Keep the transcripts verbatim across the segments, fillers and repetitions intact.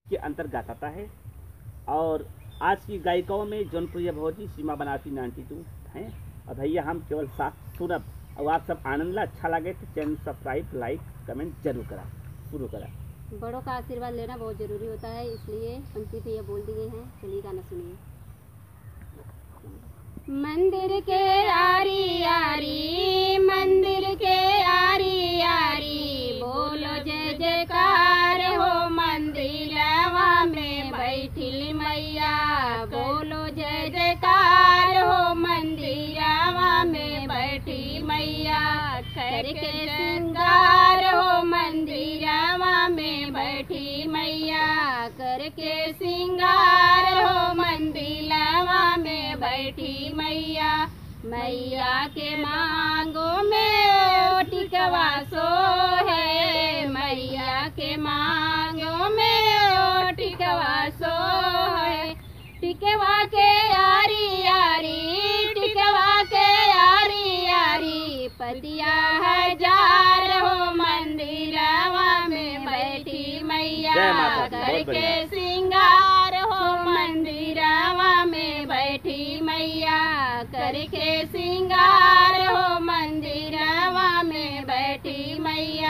के अंतर्गत आता है। और आज की गायिकाओं में जौनपुरिया भौजी सीमा बनारसी नाइन्टी टू हैं। और भैया हम केवल साथ सुनब और आप सब आनंद ला। अच्छा लगे तो चैनल सब्सक्राइब लाइक कमेंट जरूर करा। शुरू करा। बड़ों का आशीर्वाद लेना बहुत ज़रूरी होता है, इसलिए अंकित भैया बोल दिए हैं। चलिए गाना सुनिए। मंदिर के आरी आरी, मंदिर के आरी आरी, बोलो जय जयकार हो मंदिरवा में बैठिल मैया। बोलो जय जयकार हो मंदिरवा में बैठी मैया। करके श्रृंगार हो मंदिरवा में बैठी मैया। करके श्रृंगार हो मंदिरवा में बैठी मैया। मैया के मांगो में टिकवा सो है। मैया के मांगो में टिकवा सो है। टिकवा के यारी यारी, टिकवा के यारी यारी, पतिया हजार हो मंदिरवा में बैठी मैया। करके श्रृंगार हो मंदिरवा में बैठी मैया। करके श्रृंगार हो मंदिरवा में बैठी मैया।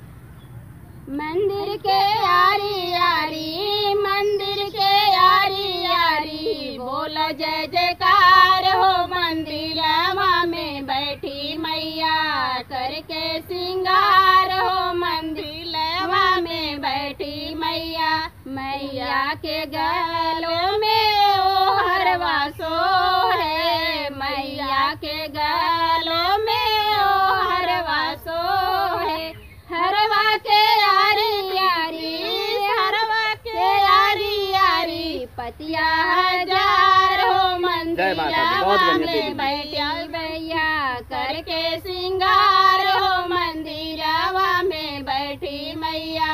मंदिर के यारी यारी, मंदिर के यारी यारी, बोलो जय जयकार हो मंदिरवा में बैठी मैया। करके श्रृंगार हो मंदिरवा में बैठी मैया। मैया के गलों में ओ हरवा सो है। मैया के गलों में ओ हरवा सो है। हरवा के यारी यारी, हरवा के यारी यारी, पतिया हजार हो मंदिरवा में बैठल भैया। करके श्रृंगार हो मंदिरवा में बैठी मैया।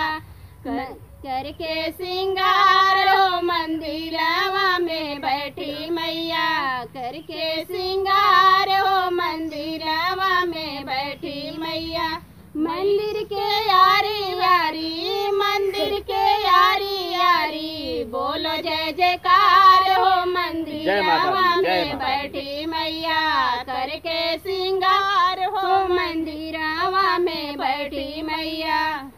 करके श्रृंगार हो मंदिरवा में बैठी मैया। करके श्रृंगार हो मंदिरवा में बैठी मैया। मंदिर के यारी यारी, मंदिर के यारी यारी, बोलो जय जयकार हो मंदिरवा में बैठी मैया। करके श्रृंगार हो मंदिरवा में बैठी मैया।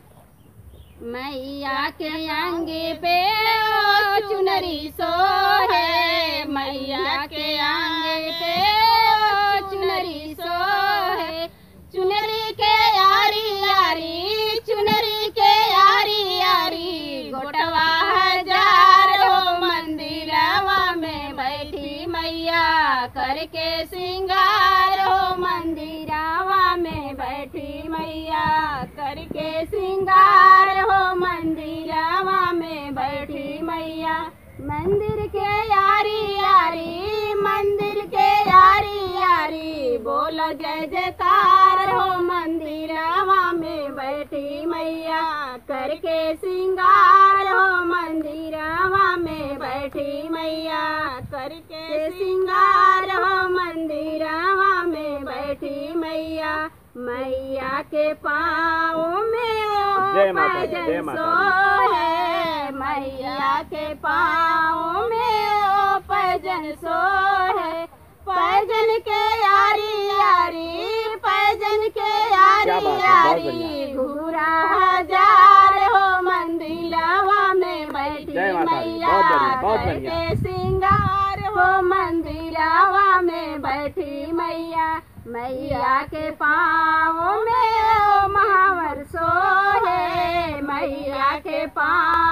मैया के आंगे पे ओ चुनरी सो है। मैया के आंगे पे ओ चुनरी सो है। चुनरी के यारी यारी, चुनरी के यारी यारी, गोटवा हजार हो मंदिरवा में बैठी मैया। करके श्रृंगार हो मंदिरवा में बैठी मैया। करके श्रृंगार हो मंदिरवा में बैठी मैया। मंदिर के यारी यारी, मंदिर के यारी यारी, बोलो जय जयकार हो मंदिरवा में बैठी मैया। करके श्रृंगार हो मंदिरवा में बैठी मैया। करके श्रृंगार हो मंदिरवा में बैठी मैया। मैया के पाँव में ओ पैजन सो है। मैया के पाँव में ओ पैजन सो है। पैजन के यारी यारी, पैजन के यारी यारी, घूरा हजार हो मंदिरवा में बैठी मैया। करके श्रृंगार हो मंदिरवा में बैठी मैया। मैया के पाँव में ओ महावर सो है। मैया के पाँव